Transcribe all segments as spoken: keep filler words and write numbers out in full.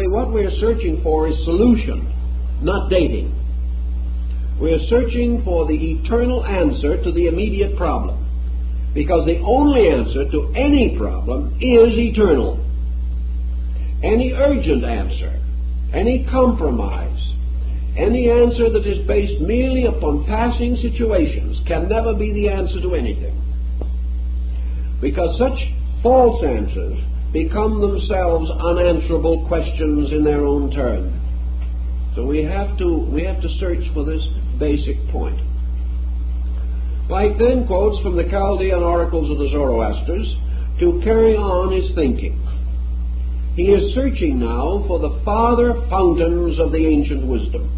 Basically, what we're searching for is solution, not dating. We're searching for the eternal answer to the immediate problem, because the only answer to any problem is eternal. Any urgent answer, any compromise, any answer that is based merely upon passing situations can never be the answer to anything, because such false answers become themselves unanswerable questions in their own turn. So we have to we have to search for this basic point. Pike then quotes from the Chaldean oracles of the Zoroasters to carry on his thinking. He is searching now for the farther fountains of the ancient wisdom.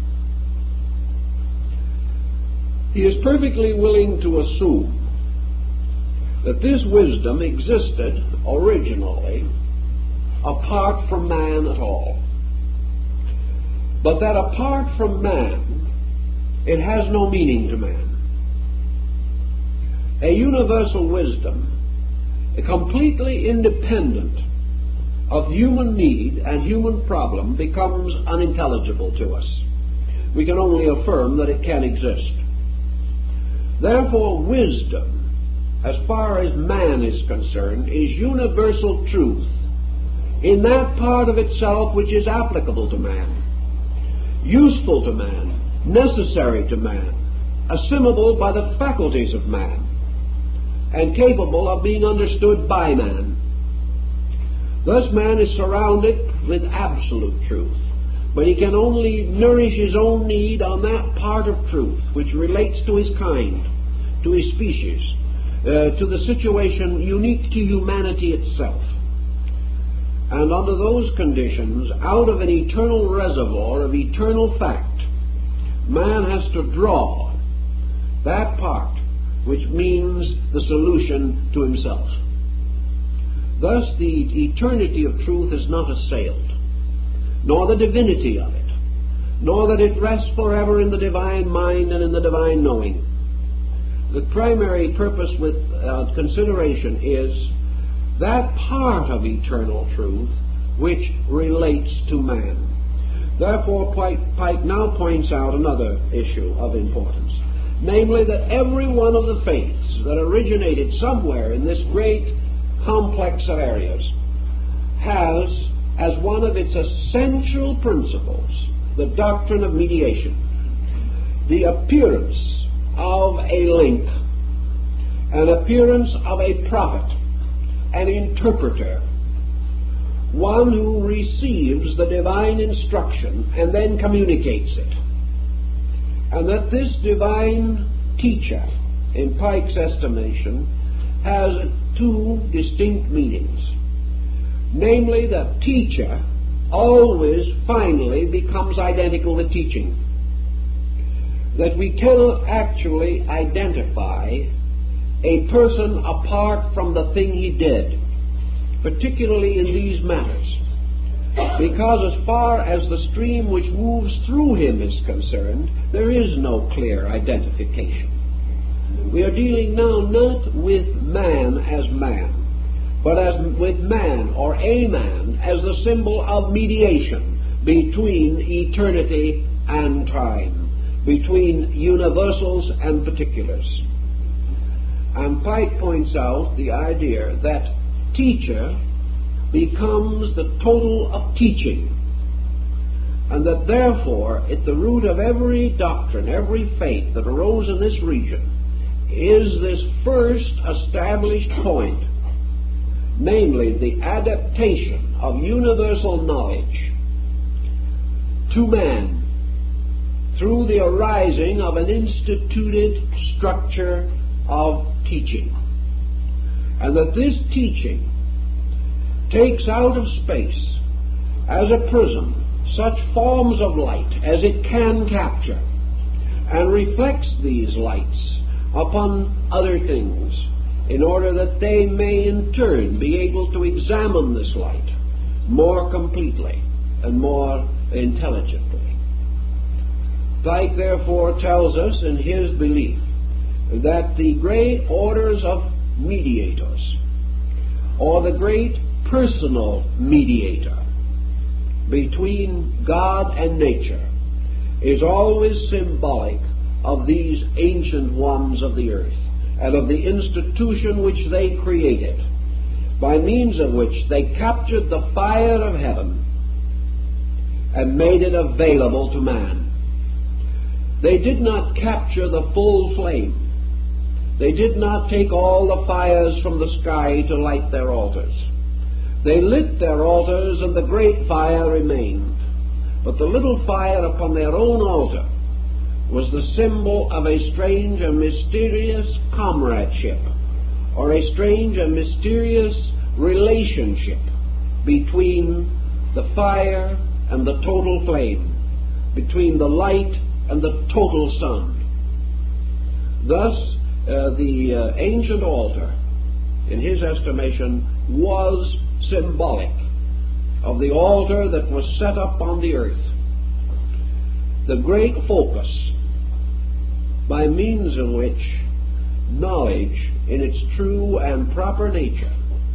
He is perfectly willing to assume that this wisdom existed originally apart from man at all, but that apart from man it has no meaning to man. A universal wisdom, completely independent of human need and human problem, becomes unintelligible to us. We can only affirm that it can exist. Therefore, wisdom, as far as man is concerned, is universal truth in that part of itself which is applicable to man, useful to man, necessary to man, assimilable by the faculties of man, and capable of being understood by man. Thus man is surrounded with absolute truth, but he can only nourish his own need on that part of truth which relates to his kind, to his species, uh, to the situation unique to humanity itself. And under those conditions, out of an eternal reservoir of eternal fact, man has to draw that part which means the solution to himself. Thus the eternity of truth is not assailed, nor the divinity of it, nor that it rests forever in the divine mind and in the divine knowing. The primary purpose with uh, consideration is that part of eternal truth which relates to man. Therefore, Pike, Pike now points out another issue of importance, namely that every one of the faiths that originated somewhere in this great complex of areas has as one of its essential principles the doctrine of mediation, the appearance of a link, an appearance of a prophet, an interpreter, one who receives the divine instruction and then communicates it. And that this divine teacher, in Pike's estimation, has two distinct meanings. Namely, that teacher always finally becomes identical with teaching. That we cannot actually identify a person apart from the thing he did, particularly in these matters, because as far as the stream which moves through him is concerned, there is no clear identification. We are dealing now not with man as man, but as with man, or a man, as the symbol of mediation between eternity and time, between universals and particulars. And Pike points out the idea that teacher becomes the total of teaching, and that therefore at the root of every doctrine, every faith that arose in this region is this first established point, namely the adaptation of universal knowledge to man through the arising of an instituted structure of teaching, and that this teaching takes out of space as a prism such forms of light as it can capture, and reflects these lights upon other things in order that they may in turn be able to examine this light more completely and more intelligently. Pike therefore tells us in his belief that the great orders of mediators, or the great personal mediator, between God and nature is always symbolic of these ancient ones of the earth and of the institution which they created, by means of which they captured the fire of heaven and made it available to man. They did not capture the full flame. They did not take all the fires from the sky to light their altars. They lit their altars and the great fire remained. But the little fire upon their own altar was the symbol of a strange and mysterious comradeship, or a strange and mysterious relationship between the fire and the total flame, between the light and the total sun. Thus, uh, the uh, ancient altar, in his estimation, was symbolic of the altar that was set up on the earth. The great focus by means of which knowledge in its true and proper nature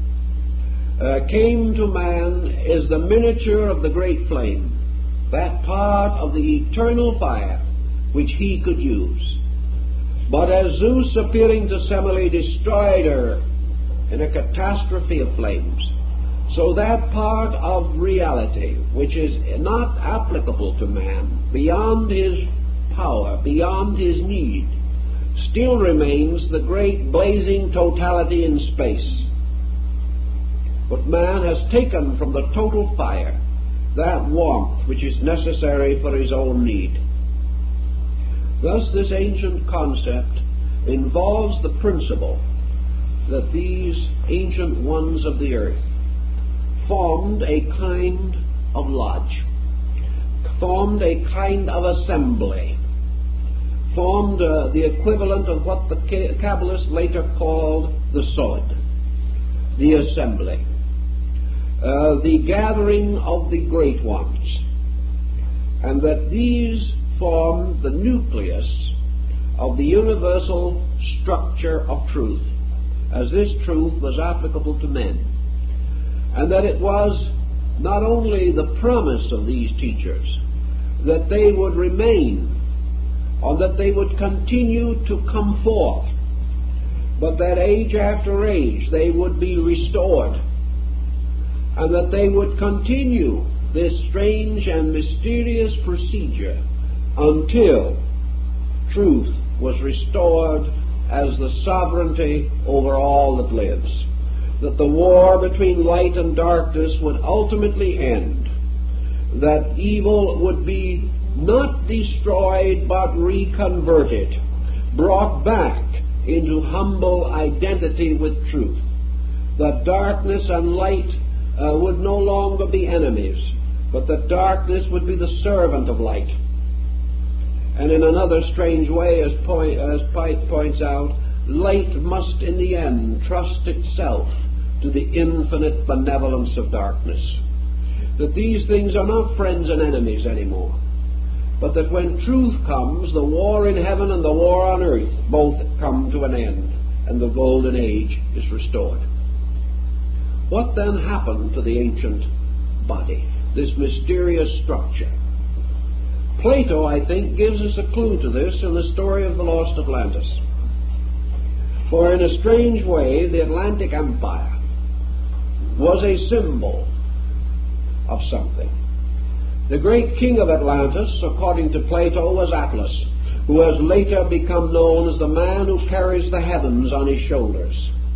uh, came to man is the miniature of the great flame, that part of the eternal fire which he could use. But as Zeus, appearing to Semele, destroyed her in a catastrophe of flames, so that part of reality which is not applicable to man, beyond his power, beyond his need, still remains the great blazing totality in space. But man has taken from the total fire that warmth which is necessary for his own need. Thus, this ancient concept involves the principle that these ancient ones of the earth formed a kind of lodge, formed a kind of assembly, formed uh, the equivalent of what the Kabbalists later called the Sod, the assembly, uh, the gathering of the great ones, and that these formed the nucleus of the universal structure of truth, as this truth was applicable to men. And that it was not only the promise of these teachers that they would remain, or that they would continue to come forth, but that age after age they would be restored, and that they would continue this strange and mysterious procedure until truth was restored as the sovereignty over all that lives, that the war between light and darkness would ultimately end, that evil would be not destroyed but reconverted, brought back into humble identity with truth, that darkness and light uh, would no longer be enemies, but that darkness would be the servant of light. And in another strange way, as, point, as Pike points out, light must in the end trust itself to the infinite benevolence of darkness. That these things are not friends and enemies anymore, but that when truth comes, the war in heaven and the war on earth both come to an end, and the golden age is restored. What then happened to the ancient body, this mysterious structure? Plato, I think, gives us a clue to this in the story of the lost Atlantis. For in a strange way, the Atlantic Empire was a symbol of something. The great king of Atlantis, according to Plato, was Atlas, who has later become known as the man who carries the heavens on his shoulders.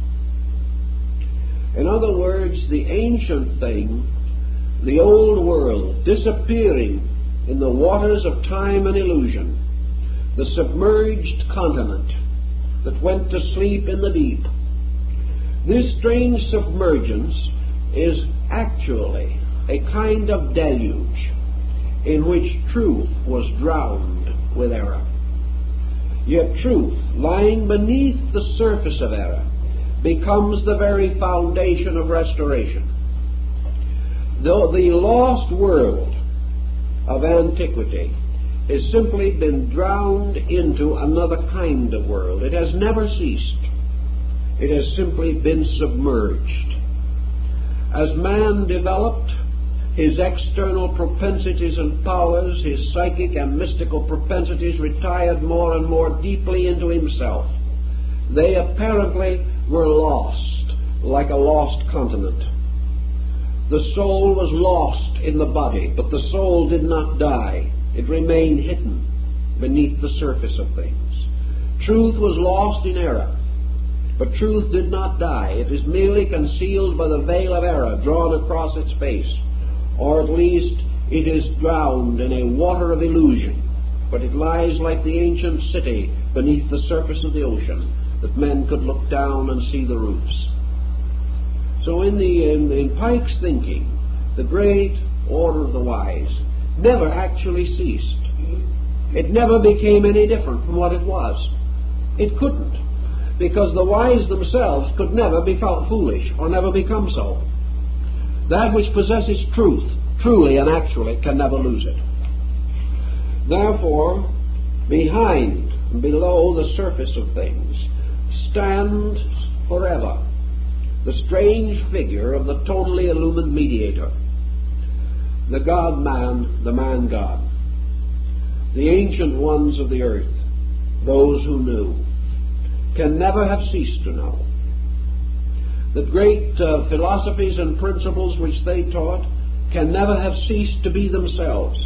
In other words, the ancient thing, the old world, disappearing in the waters of time and illusion, the submerged continent that went to sleep in the deep. This strange submergence is actually a kind of deluge in which truth was drowned with error. Yet truth, lying beneath the surface of error, becomes the very foundation of restoration. Though the lost world of antiquity has simply been drowned into another kind of world. It has never ceased. It has simply been submerged. As man developed, His external propensities and powers, his psychic and mystical propensities, retired more and more deeply into himself. They apparently were lost, like a lost continent. The soul was lost in the body, but the soul did not die. It remained hidden beneath the surface of things. Truth was lost in error, but truth did not die. It is merely concealed by the veil of error drawn across its face, or at least it is drowned in a water of illusion, but it lies like the ancient city beneath the surface of the ocean, that men could look down and see the roofs. So in, the, in, in Pike's thinking, the great order of the wise never actually ceased. It never became any different from what it was. It couldn't, because the wise themselves could never be found foolish or never become so. That which possesses truth, truly and actually, can never lose it. Therefore, behind and below the surface of things stands forever the strange figure of the totally illumined mediator, the God-man, the man-God, the ancient ones of the earth, those who knew, can never have ceased to know. The great uh, philosophies and principles which they taught can never have ceased to be themselves.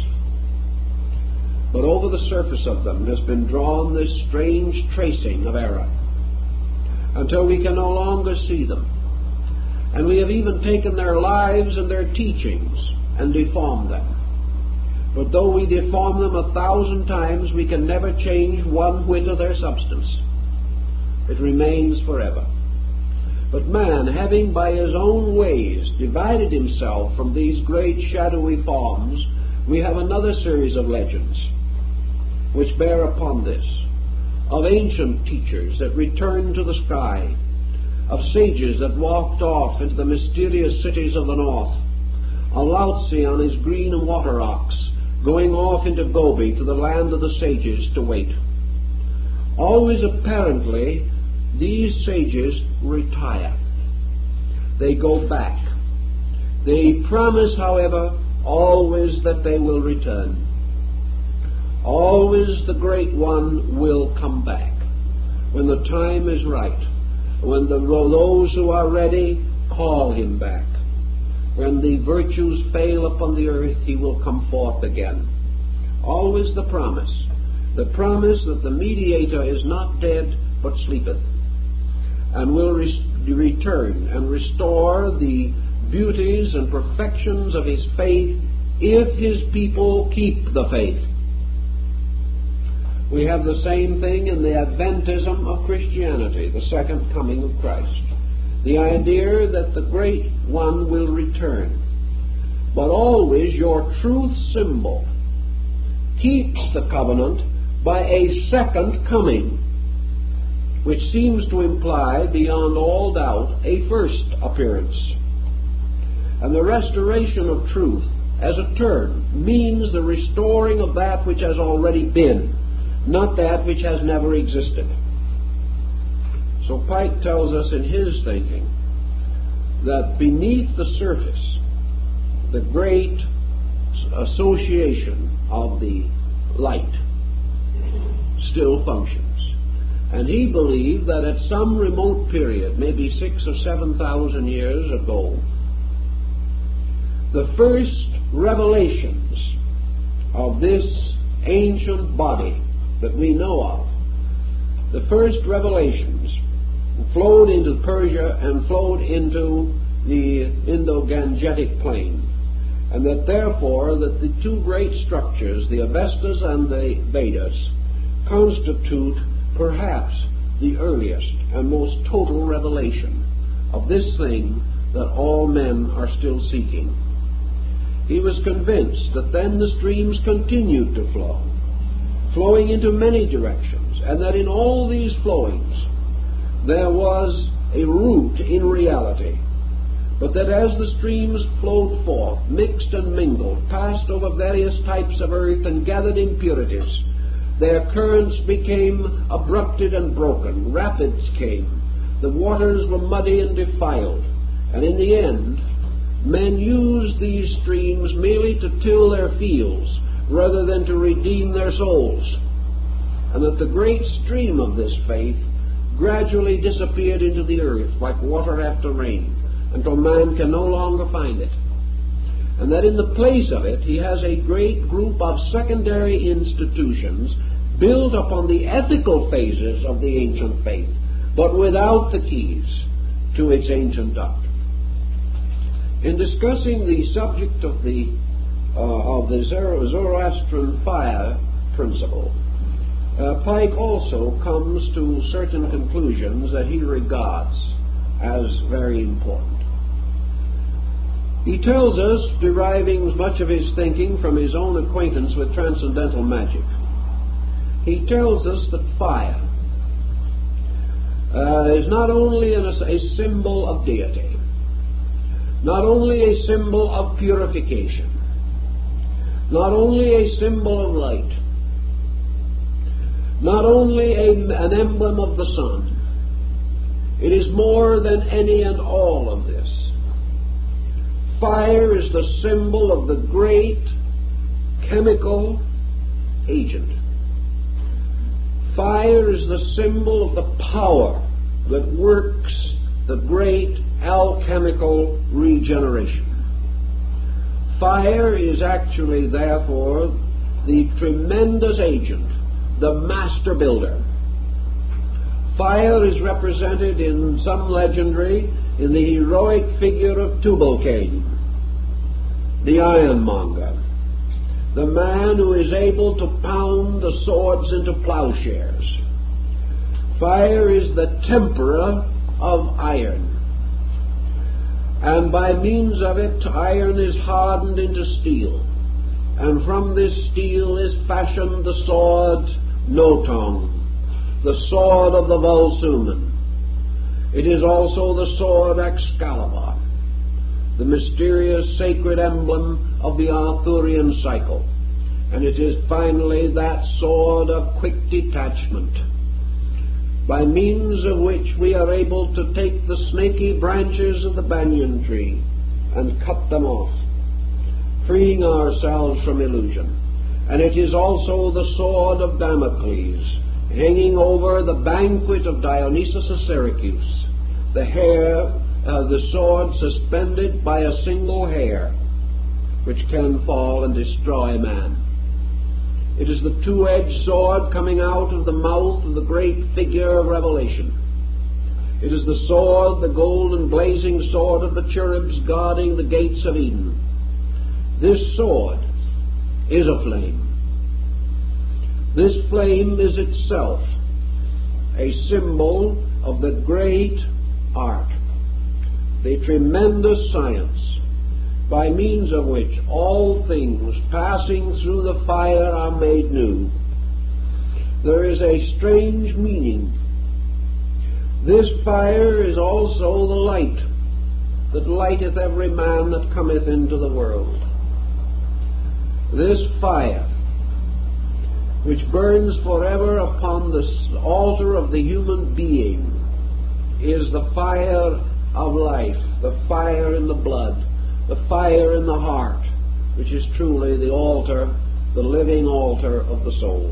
But over the surface of them has been drawn this strange tracing of error, until we can no longer see them. And we have even taken their lives and their teachings and deformed them. But though we deform them a thousand times, we can never change one whit of their substance. It remains forever. But man, having by his own ways divided himself from these great shadowy forms, we have another series of legends which bear upon this, of ancient teachers that returned to the sky, of sages that walked off into the mysterious cities of the north, a Lao Tse on his green water ox, going off into Gobi to the land of the sages to wait. Always apparently, these sages retire. They go back. They promise, however, always that they will return. Always the Great One will come back when the time is right, when the, those who are ready call him back. When the virtues fail upon the earth, he will come forth again. Always the promise. The promise that the mediator is not dead, but sleepeth, and will re- return and restore the beauties and perfections of his faith if his people keep the faith. We have the same thing in the Adventism of Christianity, the second coming of Christ. The idea that the Great One will return. But always your truth symbol keeps the covenant by a second coming, which seems to imply, beyond all doubt, a first appearance. And the restoration of truth, as a term, means the restoring of that which has already been, not that which has never existed. So Pike tells us in his thinking that beneath the surface, the great association of the light still functions. And he believed that at some remote period, maybe six or seven thousand years ago, the first revelations of this ancient body that we know of, the first revelations flowed into Persia and flowed into the Indo-Gangetic plain, and that therefore that the two great structures, the Avestas and the Vedas, constitute perhaps the earliest and most total revelation of this thing that all men are still seeking. He was convinced that then the streams continued to flow, flowing into many directions, and that in all these flowings there was a root in reality, but that as the streams flowed forth, mixed and mingled, passed over various types of earth and gathered impurities, their currents became abrupted and broken, rapids came, the waters were muddy and defiled, and in the end men used these streams merely to till their fields rather than to redeem their souls, and that the great stream of this faith gradually disappeared into the earth like water after rain until man can no longer find it, and that in the place of it he has a great group of secondary institutions built upon the ethical phases of the ancient faith, but without the keys to its ancient doctrine. In discussing the subject of the uh, of the Zoroastrian fire principle, uh, Pike also comes to certain conclusions that he regards as very important. He tells us, deriving much of his thinking from his own acquaintance with transcendental magic, he tells us that fire uh, is not only an, a symbol of deity, not only a symbol of purification, not only a symbol of light, not only a, an emblem of the sun. It is more than any and all of this. Fire is the symbol of the great chemical agent. Fire is the symbol of the power that works the great alchemical regeneration. Fire is actually, therefore, the tremendous agent, the master builder. Fire is represented in some legendary in the heroic figure of Tubal-Cain, the ironmonger, the man who is able to pound the swords into plowshares. Fire is the temperer of iron, and by means of it iron is hardened into steel, and from this steel is fashioned the sword Noton, the sword of the Volsumen. It is also the sword Excalibur, the mysterious sacred emblem of the Arthurian cycle, and it is finally that sword of quick detachment, by means of which we are able to take the snaky branches of the banyan tree and cut them off, freeing ourselves from illusion. And it is also the sword of Damocles, hanging over the banquet of Dionysus of Syracuse, the hair, uh, the sword suspended by a single hair, which can fall and destroy man. It is the two-edged sword coming out of the mouth of the great figure of Revelation. It is the sword, the golden blazing sword of the cherubs guarding the gates of Eden. This sword is a flame. This flame is itself a symbol of the great art, the tremendous science, by means of which all things passing through the fire are made new. There is a strange meaning. This fire is also the light that lighteth every man that cometh into the world. This fire, which burns forever upon the altar of the human being, is the fire of life, the fire in the blood, the fire in the heart, which is truly the altar, the living altar of the soul.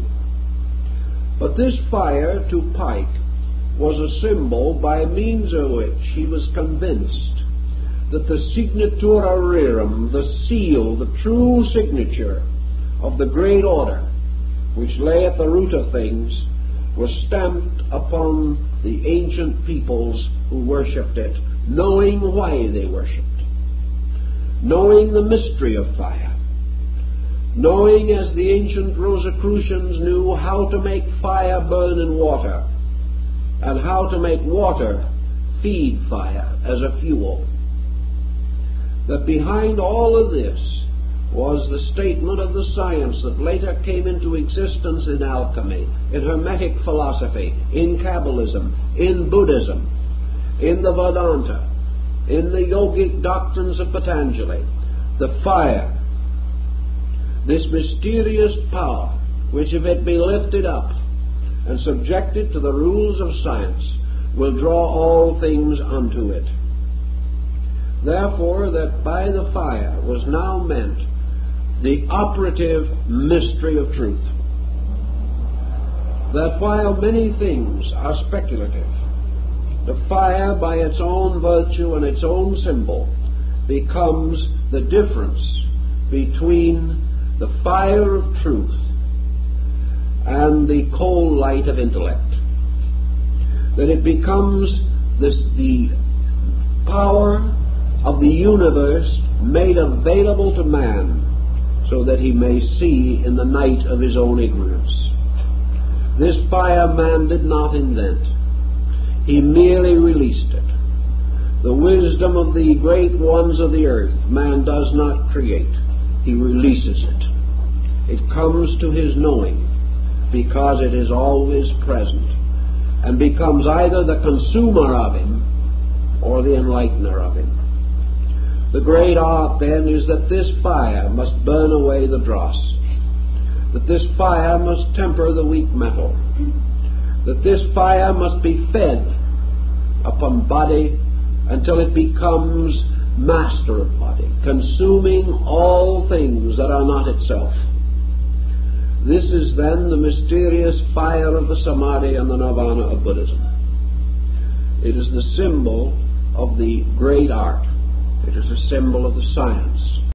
But this fire, to Pike, was a symbol by means of which he was convinced that the signatura rerum, the seal, the true signature of the great order, which lay at the root of things, was stamped upon the ancient peoples who worshipped it, knowing why they worshipped, knowing the mystery of fire, knowing, as the ancient Rosicrucians knew, how to make fire burn in water, and how to make water feed fire as a fuel. That behind all of this was the statement of the science that later came into existence in alchemy, in Hermetic philosophy, in Kabbalism, in Buddhism, in the Vedanta, in the yogic doctrines of Patanjali. The fire, this mysterious power, which if it be lifted up and subjected to the rules of science, will draw all things unto it. therefore, that by the fire was now meant the operative mystery of truth. That while many things are speculative, the fire by its own virtue and its own symbol becomes the difference between the fire of truth and the cold light of intellect. That it becomes this, the power of the universe made available to man so that he may see in the night of his own ignorance. This fire man did not invent. He merely released it. The wisdom of the great ones of the earth man does not create. He releases it. It comes to his knowing because it is always present and becomes either the consumer of him or the enlightener of him. The great art, then, is that this fire must burn away the dross, that this fire must temper the weak metal, that this fire must be fed upon body until it becomes master of body, consuming all things that are not itself. This is then the mysterious fire of the Samadhi and the Nirvana of Buddhism. It is the symbol of the great art. It is a symbol of the science